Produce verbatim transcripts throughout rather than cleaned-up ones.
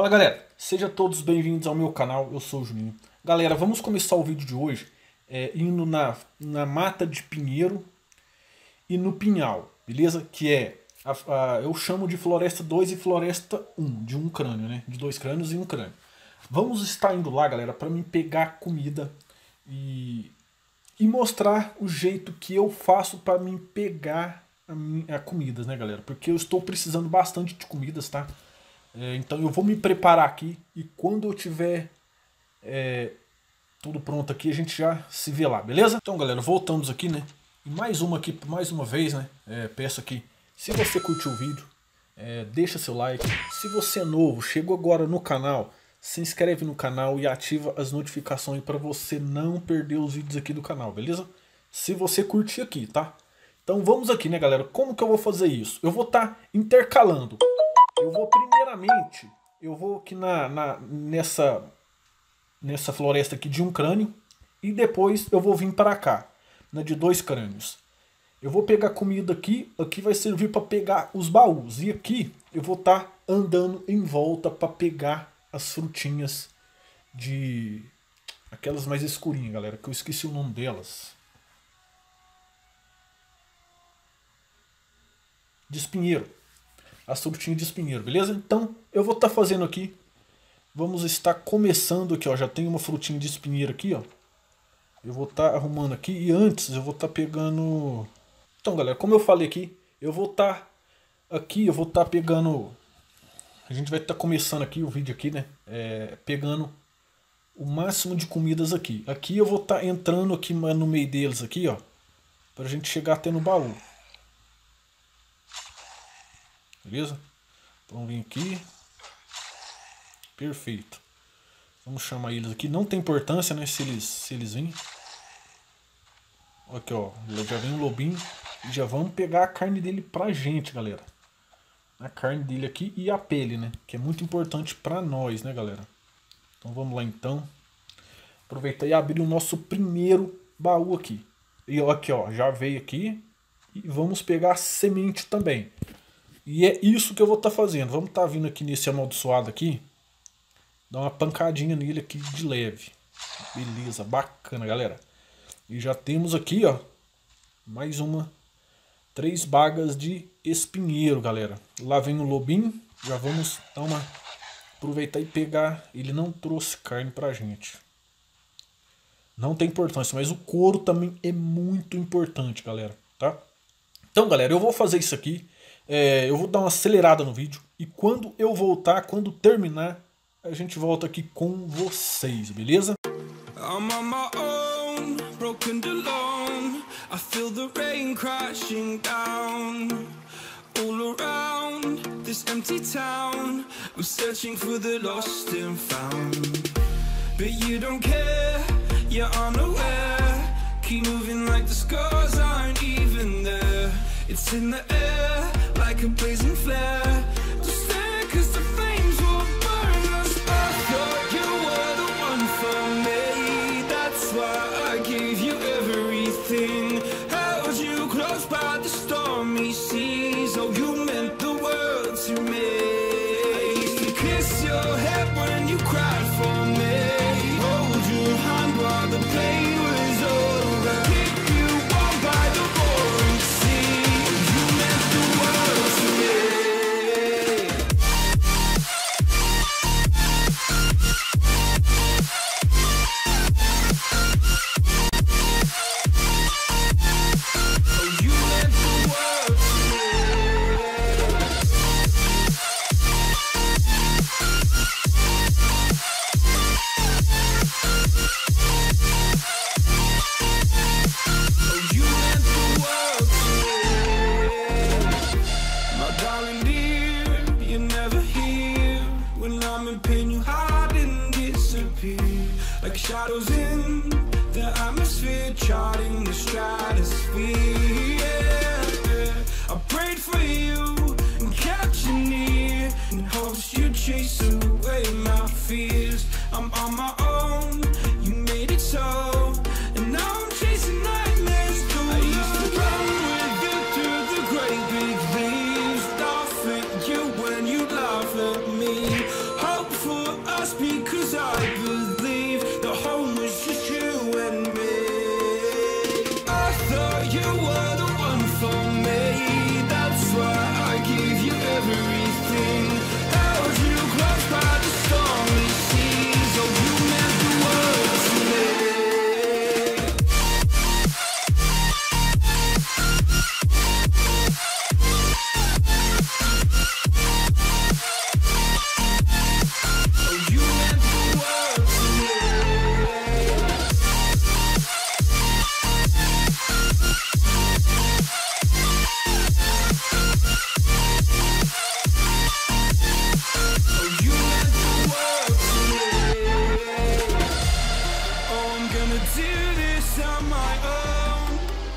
Fala galera, sejam todos bem-vindos ao meu canal, eu sou o Juninho. Galera, vamos começar o vídeo de hoje é, indo na, na mata de pinheiro e no pinhal, beleza? Que é, a, a, eu chamo de floresta dois e floresta um, de um crânio, né? De dois crânios e um crânio. Vamos estar indo lá, galera, para mim pegar comida e, e mostrar o jeito que eu faço para mim pegar a, minha, a comida, né, galera? Porque eu estou precisando bastante de comidas, tá? É, então eu vou me preparar aqui e quando eu tiver é, tudo pronto aqui a gente já se vê lá, beleza? Então galera, voltamos aqui, né? E mais uma aqui, mais uma vez, né? É, peço aqui, se você curtiu o vídeo, é, deixa seu like. Se você é novo, chegou agora no canal, se inscreve no canal e ativa as notificações para você não perder os vídeos aqui do canal, beleza? Se você curtir aqui, tá? Então vamos aqui, né galera? Como que eu vou fazer isso? Eu vou estar tá intercalando. Eu vou primeiramente, eu vou aqui na, na, nessa, nessa floresta aqui de um crânio e depois eu vou vir para cá, na de dois crânios. Eu vou pegar comida aqui, aqui vai servir para pegar os baús e aqui eu vou estar tá andando em volta para pegar as frutinhas de aquelas mais escurinhas, galera, que eu esqueci o nome delas. De espinheiro. As frutinhas de espinheiro, beleza? Então eu vou estar tá fazendo aqui. Vamos estar começando aqui, ó. Já tem uma frutinha de espinheiro aqui, ó. Eu vou estar tá arrumando aqui e antes eu vou estar tá pegando. Então, galera, como eu falei aqui, eu vou estar tá aqui, eu vou estar tá pegando. A gente vai estar tá começando aqui o vídeo aqui, né? É, pegando o máximo de comidas aqui. Aqui eu vou estar tá entrando aqui no meio deles aqui, ó, pra gente chegar até no baú. Beleza? Vamos vir aqui. Perfeito. Vamos chamar eles aqui. Não tem importância, né? Se eles, se eles virem. Aqui, ó. Já vem um lobinho. E já vamos pegar a carne dele pra gente, galera. A carne dele aqui e a pele, né? Que é muito importante pra nós, né, galera? Então vamos lá, então. Aproveitar e abrir o nosso primeiro baú aqui. E ó, aqui, ó. Já veio aqui. E vamos pegar a semente também. E é isso que eu vou estar tá fazendo. Vamos estar tá vindo aqui nesse amaldiçoado aqui. Dar uma pancadinha nele aqui de leve. Beleza, bacana, galera. E já temos aqui, ó, mais uma. Três bagas de espinheiro, galera. Lá vem o lobinho. Já vamos dar uma... aproveitar e pegar. Ele não trouxe carne pra gente. Não tem importância, mas o couro também é muito importante, galera. Tá? Então, galera, eu vou fazer isso aqui. É, eu vou dar uma acelerada no vídeo e quando eu voltar, quando terminar, a gente volta aqui com vocês, beleza? I'm on my own, broken alone. I feel the rain crashing down all around this empty town. I'm searching for the lost and found, but you don't care, you're unaware. Keep moving like the scars aren't even there. It's in the air like a blazing flare. Just stare cause the flames will burn us. I thought you were the one for me. That's why I gave you everything. Held you close by the stormy seas. Oh, you meant the world to me. I used to kiss your head when you cried for me. Hold your hand while the pain was over. Keep you warm by the roaring sea. Like shadows in the atmosphere, charting the stratosphere. Yeah. I prayed for you and kept you near in hopes you'd chase away my fears. I'm on my own, you made it so, and now I'm chasing nightmares too. I used to run with you through the great big leaves, laugh at you when you laugh at me. Hope this on my own.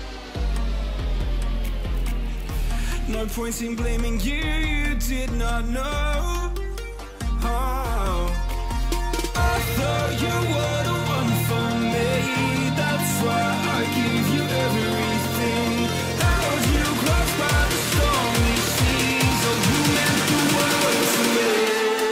No point in blaming you, you did not know. Oh, I thought you were the one for me. That's why I give you everything. Held you close by the stormy seas. Oh, you meant the world to me.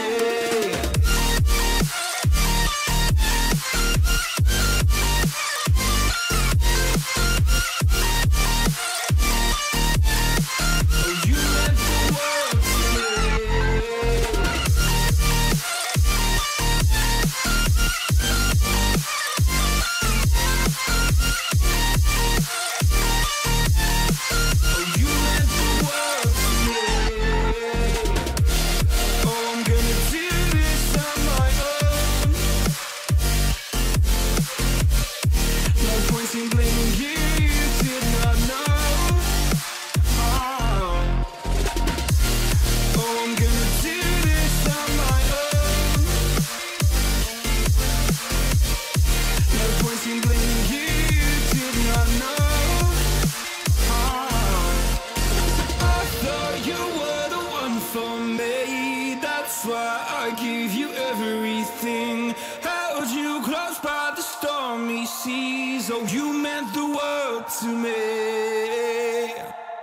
Oh, you meant the world to me.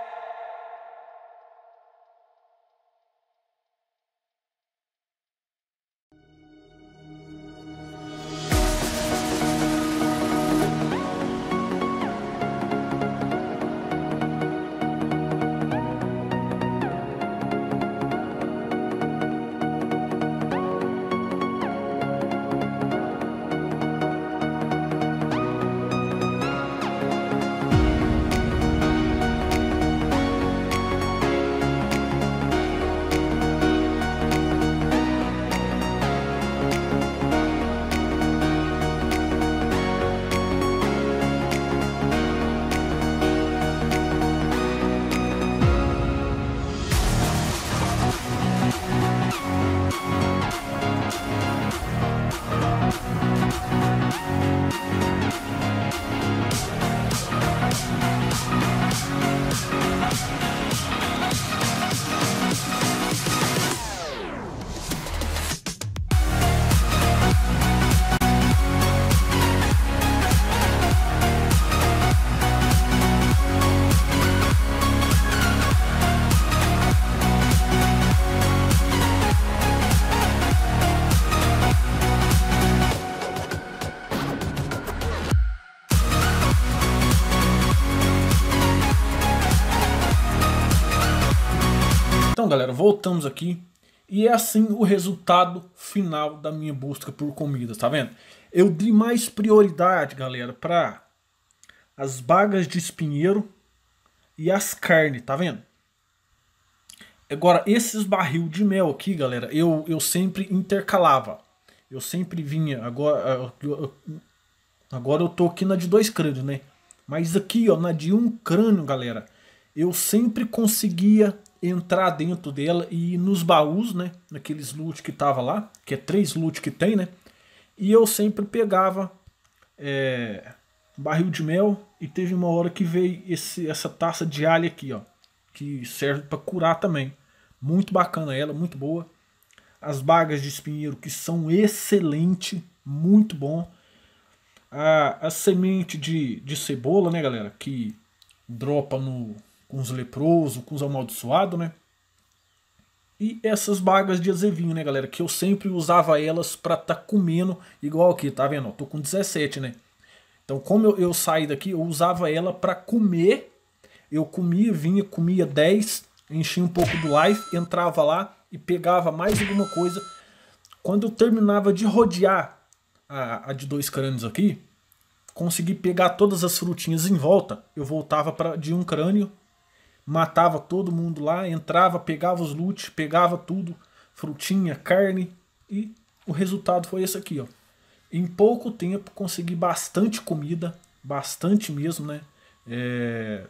Então, galera, voltamos aqui e é assim o resultado final da minha busca por comidas, tá vendo? Eu dei mais prioridade, galera, para as bagas de espinheiro e as carnes, tá vendo? Agora, esses barril de mel aqui, galera, eu, eu sempre intercalava. Eu sempre vinha, agora, agora eu tô aqui na de dois crânios, né? Mas aqui, ó, na de um crânio, galera, eu sempre conseguia entrar dentro dela e ir nos baús, né? Naqueles loot que tava lá, que é três loot que tem, né? E eu sempre pegava é, barril de mel e teve uma hora que veio esse, essa taça de alho aqui, ó, que serve para curar também. Muito bacana ela, muito boa. As bagas de espinheiro que são excelente, muito bom. A, a semente de, de cebola, né, galera, que dropa no com os leprosos, com os amaldiçoados, né? E essas bagas de azevinho, né, galera? Que eu sempre usava elas pra tá comendo, igual aqui, tá vendo? Eu tô com dezessete, né? Então, como eu, eu saí daqui, eu usava ela pra comer. Eu comia, vinha, comia dez, enchia um pouco do life, entrava lá e pegava mais alguma coisa. Quando eu terminava de rodear a, a de dois crânios aqui, consegui pegar todas as frutinhas em volta, eu voltava pra, de um crânio, matava todo mundo lá, entrava, pegava os loot, pegava tudo, frutinha, carne, e o resultado foi esse aqui, ó. Em pouco tempo consegui bastante comida, bastante mesmo, né? É...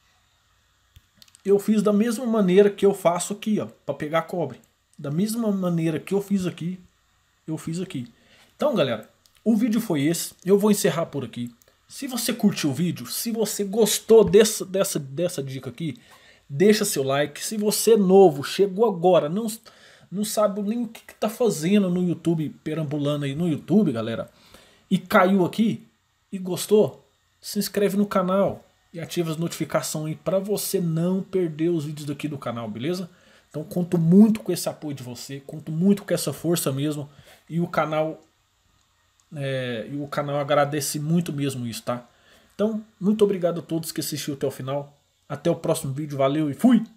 Eu fiz da mesma maneira que eu faço aqui, ó, para pegar cobre. Da mesma maneira que eu fiz aqui, eu fiz aqui. Então, galera, o vídeo foi esse. Eu vou encerrar por aqui. Se você curtiu o vídeo, se você gostou dessa, dessa, dessa dica aqui, deixa seu like. Se você é novo, chegou agora, não, não sabe nem o que, que tá fazendo no YouTube, perambulando aí no YouTube, galera, e caiu aqui e gostou, se inscreve no canal e ativa as notificações aí para você não perder os vídeos daqui do canal, beleza? Então conto muito com esse apoio de você, conto muito com essa força mesmo, e o canal é, e o canal agradece muito mesmo isso, tá? Então, muito obrigado a todos que assistiram até o final. Até o próximo vídeo, valeu e fui!